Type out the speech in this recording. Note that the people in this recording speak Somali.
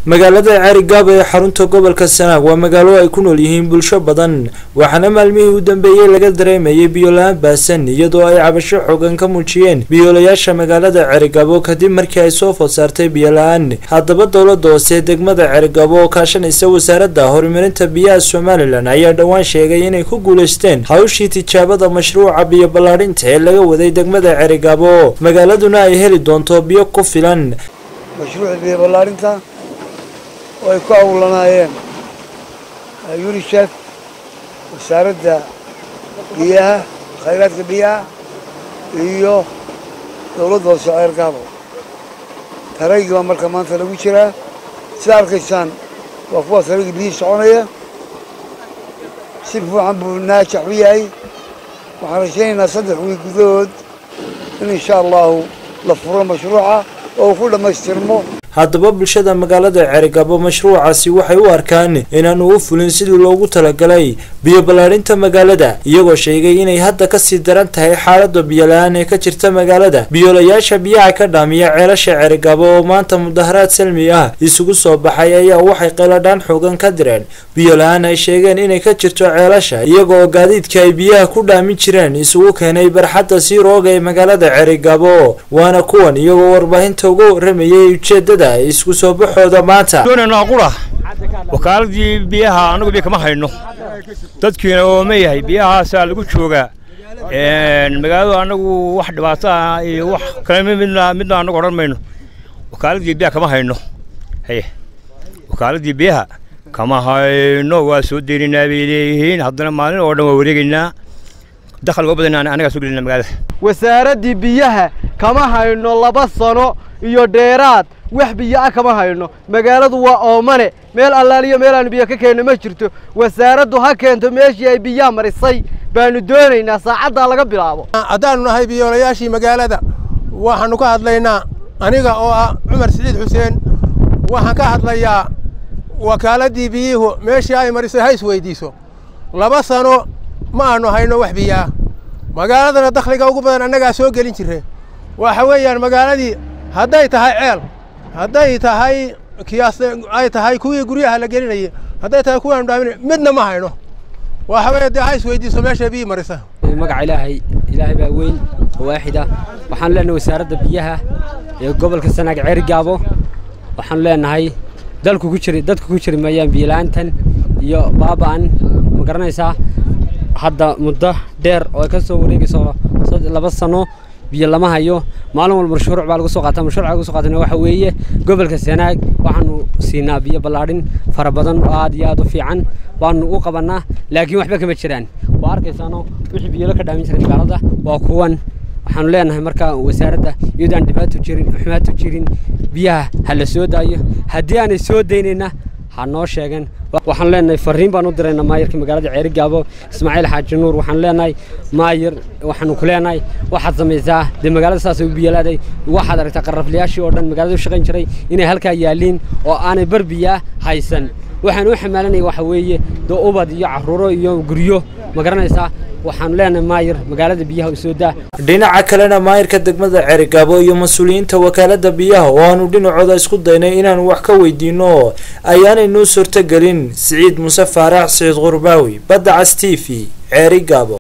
magaalada Cerigabo ee xarunta gobolka Sanaag waa magaalo ay ku nool yihiin bulsho badan waxaana maalmihii u dambeeyay laga dareemayay biyo la'aan baasan iyadoo ay cabasho xooggan ka muujiyeen biyoolayaasha magaalada Cerigabo kadib markii ay soo food saartay biyo la'aan. Haddaba dowladda hoose degmada Cerigabo oo kaashanaysa wasaaradda horumarinta biyaha Somaliland ayaa dhawaan sheegay inay ku guuleysteen hawshii tijaabada mashruuca biyo ballaarinta ee laga waday degmada Cerigabo magaaladuna ay heli doonto biyo ku filan. mashruuca biyo ballaarinta oo ay ku awlanayeen UNICEF wasaaradda biyaha khayraadka biyaha iyo dowladda hoose Cerigabo tarayga marka maanta lagu jiraa sida arkaysaan waa kuwa tarayga biyo soconaya si fiican buu naajax u yahay waxaan rajaynaynaa 3 wiil gudahood in insha Allah la furo mashruuca oo ku dhamaystirmo. haddaba bulshada magaalada Cerigabo mashruucaasi waxay u arkaan inaan uu fulin sidii loogu talagalay biyo ballaarinta magaalada iyagoo sheegay inay hadda ka sii daran tahay xaaladda biyo la'aan ee ka jirta magaalada. biyoolayaasha biyaha ka dhaamiya ceelasha Cerigabo oo maanta mudaharaad salmi ah isugu soo baxay ayaa waxay qeeladhaan xoogan ka direen biyo la'aan ay sheegeen inay ka jirto ceelasha iyagoo gaadiidka ay biyaha ku dhaamin jireen isugu keenay barxadda Siirooga ee magaalada Cerigabo waana kuwan iyagoo warbaahinta uga waramayay ujeedada isku soo baxooda maanta. doonana qura wakaaladii biyaha anagu biyo kama hayno dadkiina oo ma yahay biyahaas lagu jooga magaalada anagu wax dhibaato ah iyo wax kale midna anagu oran mayno wakaaladii biyaha kama hayno wakaaladii biyaha kama hayno waa soo deerinaa bay leeyihiin haddana maalin oo dhan waa wareegaynaa dakhal uga badan anaga soo gelinaa magaalada. wasaaradii biyaha kama hayno 2 sano iyo dheeraad wax biyo ah kama hayno magaaladu waa oomane meel allaaliyo meel aan biyo ka keenno ma jirto wasaaraddu ha keento meeshii ay biyaha marisay baanu doonaynaa saacadda laga bilaabo. haddaanu nahay biyoolayaashii magaalada waxaanu ka hadlaynaa aniga oo ah Cumar Saciid Xuseen waxaan ka hadlayaa wakaaladii biyuhu meeshii ay marisay ha isweydiiso 2 sano ma aanu hayno wax biyo ah magaaladana dakhliga ugu badan annaga soo gelin jiray waxa weeyaan magaaladii hadday tahay ceel hadday tahay kiyaas ay tahay kuwii guryaha la gelinayay hadday tahay kuwaan dhaamin midna ma hayno waxa weeyaan ha isweydiiso meesha biyo marisa. magaca ilaahay baa weyn waaxida waxaan leenahay wasaaradda biyaha ee gobolka Sanaag Cerigabo waxaan leenahay dadku ku jiri mayaan biyo la'aantan iyo baabaan ma garanaysaa hadda muddo dheer oo ka soo wareegayso 2 sano biyo lama hayo maalin walba mashruuc baa lagu soo qaataa mashruuca lagu soo qaatana waxa weeye gobolka Sanaag waxaanu siinaa biyo ballaarin fara badan oo aad iyo aad u fiican baanu u qabanaa laakiin waxba kama jiraan waa arkaysaano wixii biyo la ka dhaamin jiray magaalada waa kuwan waxaanu leenahay marka wasaaradda iyadoo dhibaato jirin biyaha hala soo daayo haddii aanay soo daynayna noo sheegan waxaan leenahay fariin baan u direynaa maayirka magaalada Cerigabo Ismaaciil Xaaji Nuur waxaan leenahay maayir waxaan ku leenahay waxaad sameeysaa de magaalada saas u biyalaaday waxaad aragtaa qarafliyaashii oo dhan magaalada u shaqayn jiray inay halka yaaliin oo aanay barbiya haysan waxaan u xamaalanay waxa weeye ubad iyo caruuro iyo guryo ma garanaysaa waxaan leenahay maayir magaalada biyaha soo daa. dhinaca kalena maayirka degmada Cerigabo iyo mas'uuliyiinta wakaaladda biyaha oo aanu dhinacooda isku daynay inaan wax ka weydiino ayaanay noo suurtagelin. Saciid Muuse Faarax Saciid Qurbaawi Badda Cas TV Cerigabo.